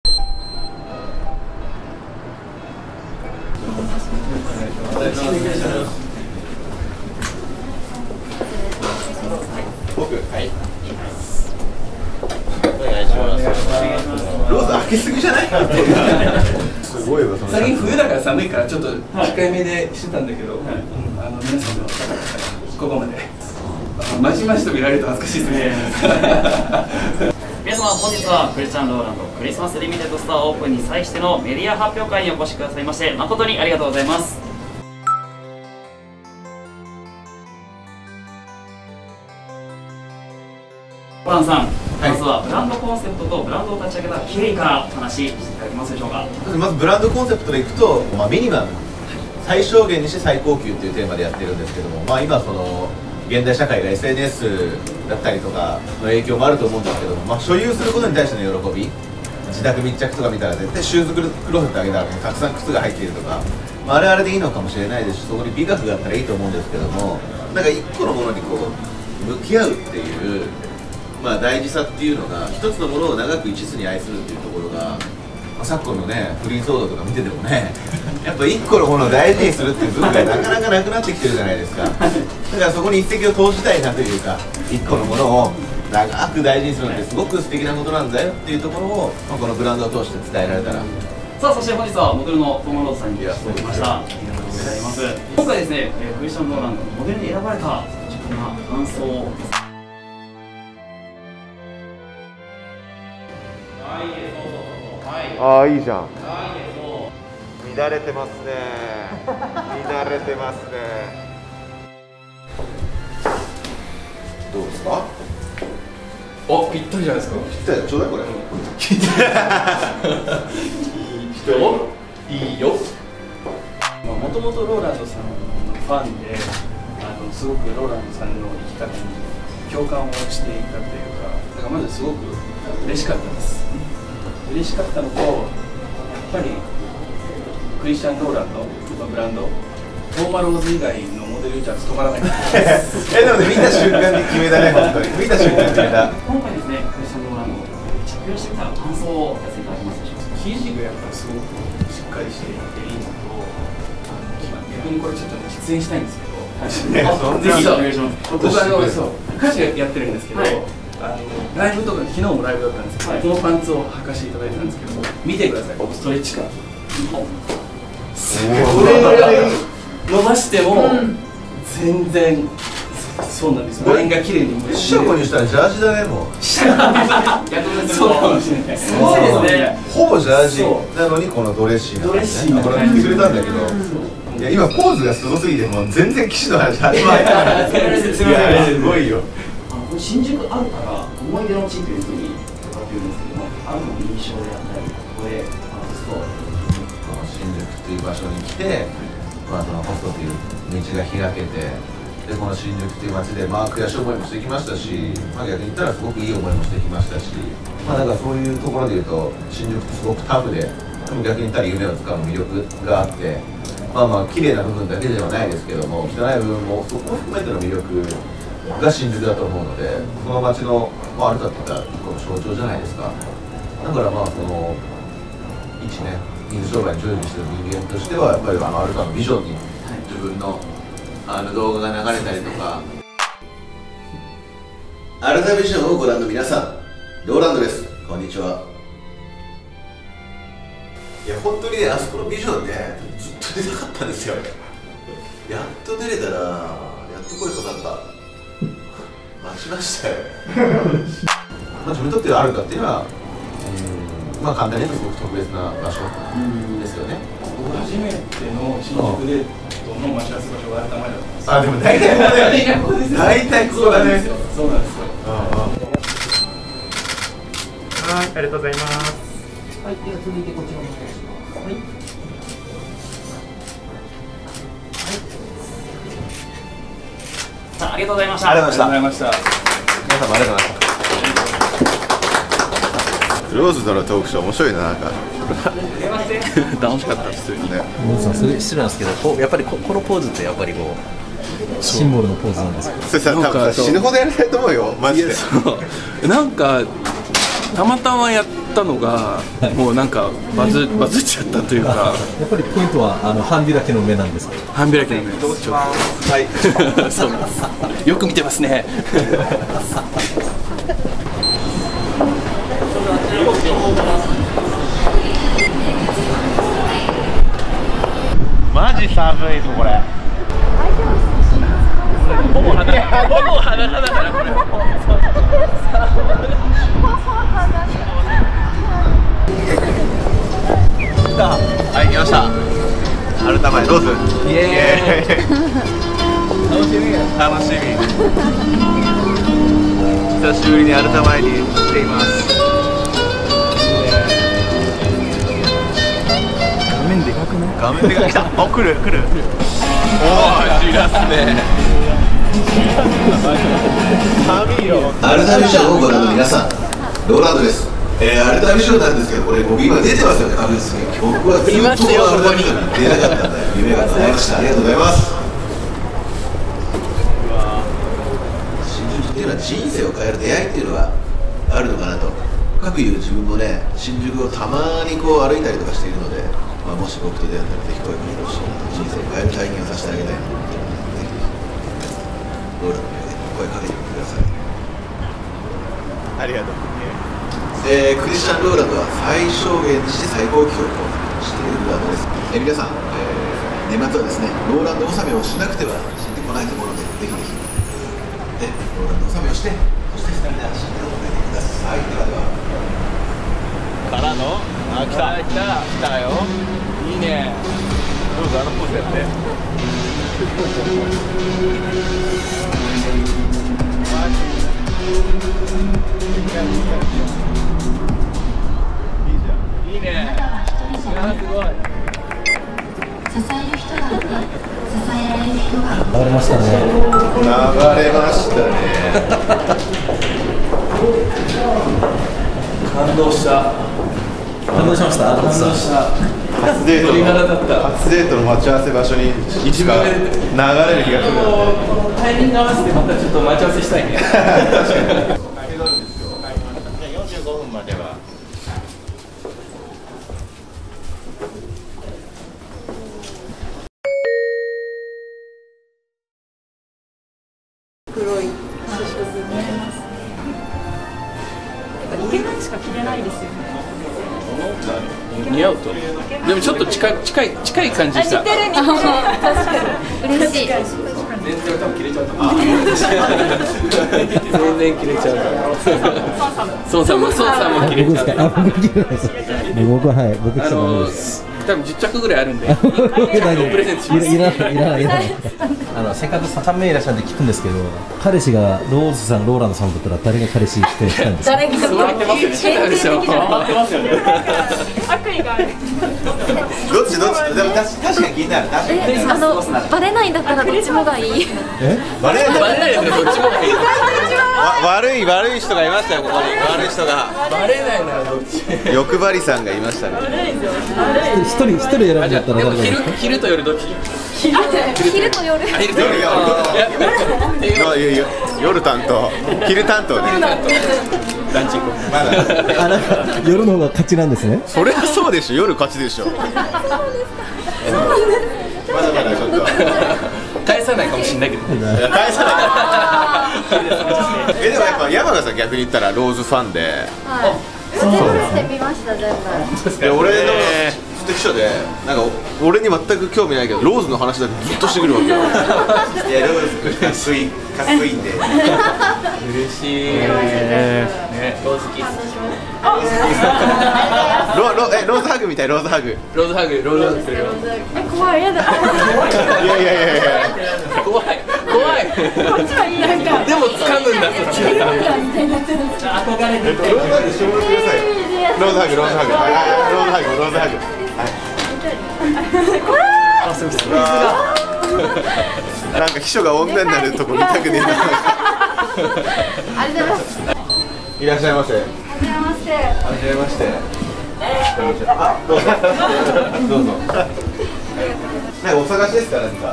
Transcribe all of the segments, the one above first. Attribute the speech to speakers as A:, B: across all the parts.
A: 僕、はい。お願いします。ローズ開けすぎじゃない？すごいわ。
B: 最近冬だから寒いからちょっと控えめでしてたんだけど、皆さんのここまでまじまじと見られると恥ずかしいですね。
C: 皆様、本日はクリスチャン・ローランドクリスマスリミテッドストアオープンに際してのメディア発表会にお越しくださいまして誠にありがとうございます。ローランドさん、まずはブランドコンセプトとブランドを立ち上げた経緯からお話ししていただけますでしょうか。
A: まずブランドコンセプトでいくと、ミニマム、最小限にして最高級っていうテーマでやってるんですけども、今その現代社会が SNS だったりとかの影響もあると思うんですけども、所有することに対しての喜び、自宅密着とか見たら絶対シューズクローゼットあげたらたくさん靴が入っているとか、あれあれでいいのかもしれないですし、そこに美学があったらいいと思うんですけども、なんか一個のものにこう向き合うっていう大事さっていうのが、一つのものを長く一途に愛するっていうところが、昨今のね不倫騒動とか見ててもね、やっぱ一個のものを大事にするっていう文化がなかなかなくなってきてるじゃないですか。だからそこに一石を投じたいなというか、一個のものを長く大事にするのってすごく素敵なことなんだよっていうところを、このブランドを通して伝えられたら。
C: さあ、そして本日はモデルのトーマローズさんに来ていただきました。ありがとうございます。今回ですね、クリスチャン・ローランドのモデルに選ばれた率直な感想を。
A: ああ、いいじゃん。乱れてますね。乱れてますね。どうですか？
B: お、ぴったりじゃないですか。
A: ぴったり、ちょうだいこれ。
B: いいよ。もともとローランドさんのファンで、すごくローランドさんの生き方に共感をしていたというか、だからまずすごく嬉しかったです。嬉しかったのと、やっぱりクリスチャン・ローランドのブランド、トーマローズ以外のモデルじゃ務まらない。で
A: もね、見た瞬間に決めたね、本当に。見た瞬間に決めた。
C: 今回ですね、クリスチャン・ローランド着用してみたら感想をお聞かせいただけますでしょうか。
B: 生地がやっぱりすごくしっかりしていていいのと、逆にこれちょっと出演したいんですけど、
C: ぜひお願いします。
B: 僕歌手やってるんですけど、ライブとか昨日もライブだったんですけど、このパンツを履かせていただいたんですけど、見てください、ストレッチ感。これぐらい伸ばしても全然そうなんですよ。ラインが綺麗に。
A: シャコにしたらジャージだね、もう。
B: そうかもしれない。
C: そうですね。
A: ほぼジャージなのにこのドレッシーな。
B: ドレッシーな。
A: これ着てくれたんだけど、いや今ポーズがすごすぎてもう全然騎士の話始まらない。すごいよ。
C: 新宿あるから思い出の地というふうに伺っているんですけども、あるの印象であったり、ここで
A: 新宿という場所に来て、そのホストという道が開けて、でこの新宿という街で悔しい思いもしてきましたし、逆に言ったらすごくいい思いもしてきましたし、だからそういうところでいうと新宿ってすごくタフで、でも逆に言ったら夢をつかむ魅力があって、綺麗な部分だけではないですけども、汚い部分もそこを含めての魅力が新宿だと思うので、この街のアルタって言ったらこの象徴じゃないですか。だからその一ね、水商売に従事してる人間としてはやっぱりアルタのビジョンに自分の動画が流れたりとか、アルタビジョンをご覧の皆さん、ローランドです。こんにちは。いや本当にね、あそこのビジョンね、ずっと出たかったんですよ。やっと出れたら、やっと声かかった。待ちましたよ。自分にとってアルタっていうのは、簡単に言うとすごく特別な場所ですよね。
B: 僕初めての新宿デートの待ち合わせ場所がアルタ前だったんです。
A: でも大体ここだよね。大体ここだね。
B: そうなんですよ。
D: はい、ありがとうございます。
C: はい、では続いてこちらお願いします。はい。さあ、ありがとうございました。
A: ありがとうございました。
B: ありがとうございました。
A: 皆さんもありがとうございました。ローズとのトークショー面白いな、なんか。楽しかった普通にね。
E: それ失礼なんですけど、やっぱりこのポーズってやっぱりシンボルのポーズなんですか。
A: それさ、多分死ぬほどやりたいと思うよ、マジで。
F: なんかたまたまやった
B: ったのがもうなんかバズっちゃったというか。
E: やっぱりポイントは半開きの目なんですか？
B: 半開きの目。
A: はい。
B: そうです。よく見てますね。
A: マジ寒いぞこれ。
B: ほぼ裸だからこれ。
A: はい、来ました。アルタ前ローズ。イエーイ。楽しみ。久しぶりにアルタ前に来ています。
B: 画面でかくない？
A: 画面でかく来た。お、来る。おー、じらすね。寒いよ。アルタミションをご覧の皆さん、ローランドです。アルタミションなんですけど、これ僕今出てますよね、確実に。僕はずっとアルタミションに出なかったんで、夢が叶いました。ありがとうございます。新宿っていうのは人生を変える出会いっていうのがあるのかなと。かくいう自分もね、新宿をたまにこう歩いたりとかしているので、もし僕と出会ったらぜひ声かけてほしいなと。人生を変える体験をさせてあげたいなと思って、ぜひローラの目で声かけてみてください。ありがとう。クリスチャン・ローランドは最小限にして最高級としているブランドです。皆さん、年末はですね、ローランド納めをしなくては死んでこないところで、ぜひぜひ、ローランド納めをして、そして2人で走っておめでください。ではでは。からの、来たよ。いいね。どうぞ、ポーズやって。いいね。すごい。
F: 支える人がいて、支えられる人が
E: 流れましたね。
A: 流れましたね。
B: 感動した。
E: 感動しました。
A: 初デートの待ち合わせ場所にいつか流れる気がする。
B: タイミング合わせてまたちょっと待ち合わせしたいね。確かに。
A: 45分までは。
G: 黒いシャツ似合います。イケメンしか着れないですよね。
B: 似合うと。でもちょっと近い感じした。
G: 似てる。確かに。嬉しい。
B: 全然多分切れちゃうと思う。全然切れちゃうから。孫さんも切れちゃう。
E: 僕ははい、僕来たのです。
B: 多分10着ぐらいあるんで。プレゼントします。
E: いらない。せっかく3名いらっしゃるんで聞くんですけど、彼氏がローズさん、ローランドさんだったら誰が彼氏ってしたんですか？
G: 誰が
B: 座ってますよね。
G: 悪意がある。
A: どっちでも確かに気になる。
G: バレないんだったらどっちもがいい。
A: バレない
B: どっちもがいい。
A: 悪い人がいましたよ、ここに。悪い人が。
B: バレないならどっち。
A: 欲張りさんがいましたね。
E: 一人選ぶんだったら誰がいいですか？
B: 昼と夜どっち？
G: 昼と夜。
A: 夜担当、昼担当ね。
B: ランチ行こう。
A: まだ
E: 夜の方が勝ちなんですね。
A: そりゃそうでしょ、夜勝ちでしょ。まだちょっと
B: 返さないかもしれないけど。
A: 返さない。でもやっぱ山賀さん逆に言ったらローズファンで。
G: 全部してみました全部。
A: 俺の素敵者でなんか俺に全く興味ないけどローズの話だけずっとしてくるわけよ。いやローズかっこいいんで。
B: 嬉しい。ね、ローズキス。
A: ローズハグみたい。ローズハグするよ。
G: 怖い、やだ。
A: いや
B: 怖い。
G: こっちはいい。なんか
B: でも掴むんだそっち。
G: 憧れてて。
A: ローズハグしてもらってください。ローズハグ。なんか秘書が女になるとこ見たくねえな。
G: ありがとうございます。
A: いらっしゃいませ。
G: はじめまして。
A: どうぞ。なんかお探しですか、何か。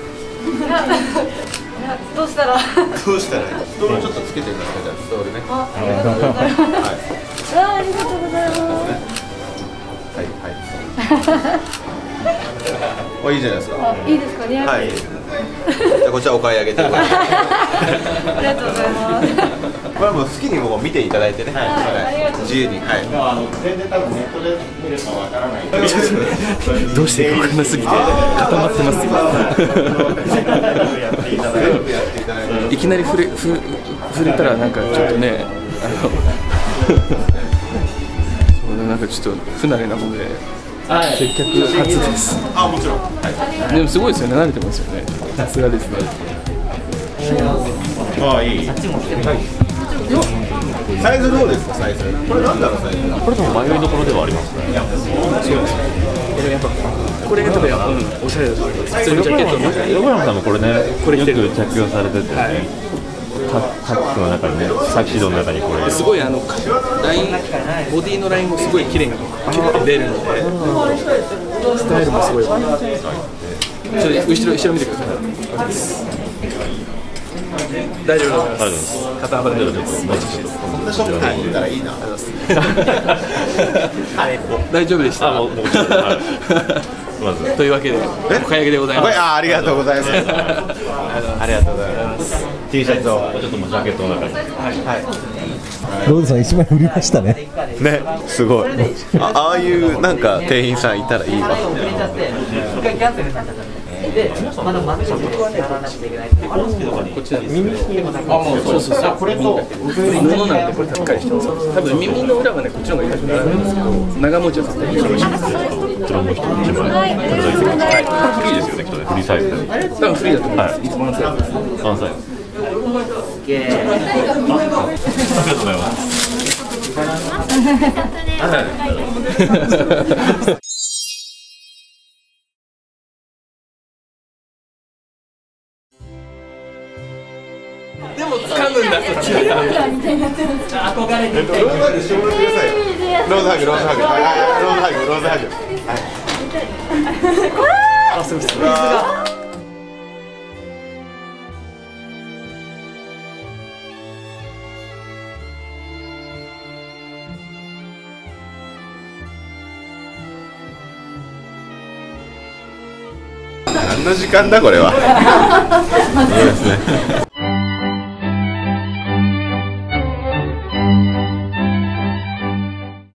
G: どうしたら。
A: ストールちょっとつけてみますか、じゃあストールね。
G: ありがとうございます。
A: はい。
G: わあ、ありがとうございます。
A: はいはい。お、いいじゃないですか。
G: いいですか、似合います。
A: はい。じゃあこちらお買い上げてください。
G: ありがとうございます。
A: これはもう好きにもう見ていただいてね。
G: はいありがとうございます
A: 自由に。はい。全然多分ネットで見るかわからない。
B: どうしていいか分からなすぎて固まってますよ。いきなり触れたらなんかちょっとね、なんかちょっと不慣れなので接客初です。
A: あ、もちろん。
B: でもすごいですよね、慣れてますよね。さすがですね。
A: ああ、いい。サイズどうですか、サイズ。これなんだろう、サイズ。
H: これでも迷いどころではありますね。
B: これが多分おしゃれだと思います。普通のジャケットの中に。
H: 横山さんもこれね、
B: これ着てる
H: よく着用されてて、タックの中にね、サキシードの中にこれ。
B: すごいライン、ボディのラインもすごい綺麗に出るので、スタイルもすごい。ちょっと後ろ見てください。大丈夫です。肩幅で大丈夫です。
A: こんなショップに行ったらいいな。
B: 大丈夫でした。
H: まず
B: というわけでお買い上げでございます。
A: ありがとうございます。ありがとうございます。T シャツを
H: ちょっともうジャケットの中に。
E: ローズさん1枚振りましたね。
A: ね、すごい。ああいうなんか店員さんいたらいいわ。
B: で、まだ待って僕はね、こっちなんです。耳そう。これと物なんでこれ高いしてます。多分耳の裏はね、こっちの方がいいかなるんですけど、長持ちはさせていただきます。
H: トロンボ一枚。フリーですよね、きっとね。フリーサイズで。
B: 多分フリーだと思います。いつもワンサイズです。
H: ワンサイズ。ありがとうございます。
B: でも掴むんだそっちが。
C: 憧れてる。
A: ローズハグしてもらってくださいよ。ローズハグ。ローズハグ。
B: あ、すみません。
A: 何の時間だこれは。いいですね。